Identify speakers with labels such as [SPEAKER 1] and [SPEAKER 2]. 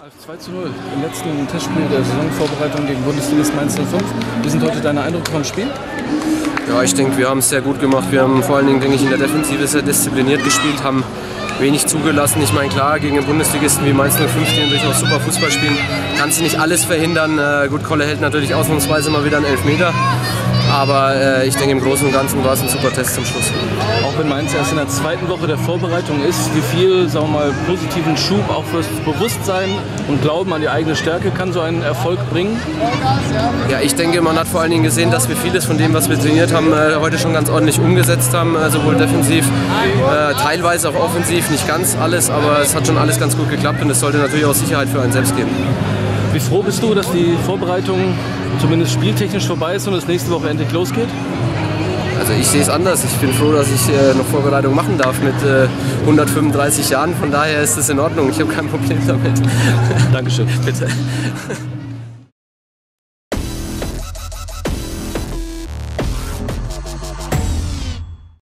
[SPEAKER 1] Ralf, 2:0 im letzten Testspiel der Saisonvorbereitung gegen Bundesligist Mainz 05. Wie sind heute deine Eindrücke vom Spiel?
[SPEAKER 2] Ja, ich denke, wir haben es sehr gut gemacht. Wir haben vor allen Dingen, denke ich, in der Defensive sehr diszipliniert gespielt, haben wenig zugelassen. Ich meine, klar, gegen einen Bundesligisten wie Mainz 05, die natürlich auch super Fußball spielen, kannst du nicht alles verhindern. Gut, Kolle hält natürlich ausnahmsweise mal wieder einen Elfmeter. Aber ich denke, im Großen und Ganzen war es ein super Test zum Schluss.
[SPEAKER 1] Auch wenn Mainz erst in der zweiten Woche der Vorbereitung ist, wie viel, sagen wir mal, positiven Schub auch fürs Bewusstsein und Glauben an die eigene Stärke kann so ein Erfolg bringen?
[SPEAKER 2] Ja, ich denke, man hat vor allen Dingen gesehen, dass wir vieles von dem, was wir trainiert haben, heute schon ganz ordentlich umgesetzt haben. Sowohl defensiv, teilweise auch offensiv, nicht ganz alles, aber es hat schon alles ganz gut geklappt und es sollte natürlich auch Sicherheit für einen selbst geben.
[SPEAKER 1] Wie froh bist du, dass die Vorbereitung zumindest spieltechnisch vorbei ist und es nächste Woche endlich losgeht?
[SPEAKER 2] Also ich sehe es anders. Ich bin froh, dass ich noch Vorbereitung machen darf mit 135 Jahren. Von daher ist es in Ordnung. Ich habe kein Problem damit.
[SPEAKER 1] Dankeschön.
[SPEAKER 2] Bitte.